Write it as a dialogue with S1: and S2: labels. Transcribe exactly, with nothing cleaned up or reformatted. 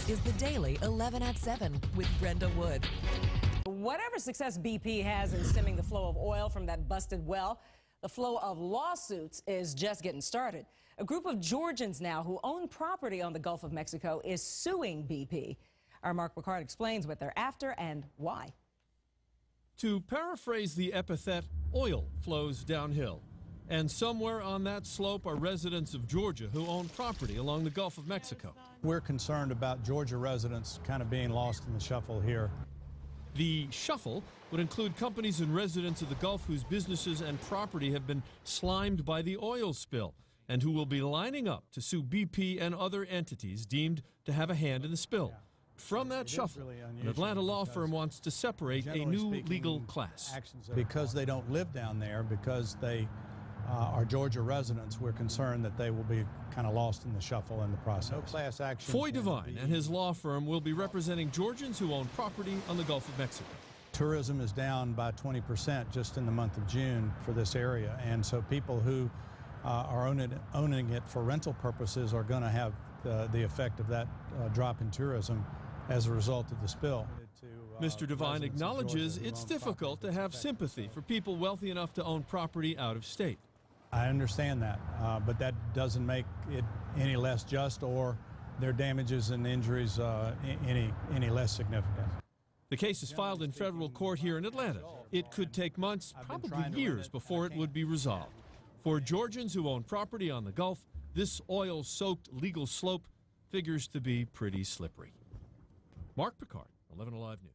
S1: This is the Daily eleven at seven with Brenda Wood.
S2: Whatever success B P has in stemming the flow of oil from that busted well, the flow of lawsuits is just getting started. A group of Georgians now who own property on the Gulf of Mexico is suing B P. Our Mark Picard explains what they're after and why.
S3: To paraphrase the epithet, oil flows downhill. And somewhere on that slope are residents of Georgia who own property along the Gulf of Mexico.
S4: We're concerned about Georgia residents kind of being lost in the shuffle here.
S3: The shuffle would include companies and residents of the Gulf whose businesses and property have been slimed by the oil spill and who will be lining up to sue B P and other entities deemed to have a hand in the spill. From that shuffle, an Atlanta law firm wants to separate a new legal class.
S4: Because they don't live down there, because they uh, are Georgia residents, we're concerned that they will be kind of lost in the shuffle in the process. No class action.
S3: Foy Devine and his law firm will be representing Georgians who own property on the Gulf of Mexico.
S4: Tourism is down by twenty percent just in the month of June for this area, and so people who uh, are owning it, owning it for rental purposes are going to have the, the effect of that uh, drop in tourism as a result of the spill.
S3: Mister Devine acknowledges it's difficult to have sympathy for people wealthy enough to own property out of state.
S4: I understand that, uh, but that doesn't make it any less just or their damages and injuries uh, any, any less significant.
S3: The case is filed in federal court here in Atlanta. It could take months, probably years, before it would be resolved. For Georgians who own property on the Gulf, this oil-soaked legal slope figures to be pretty slippery. Mark Picard, eleven Alive News.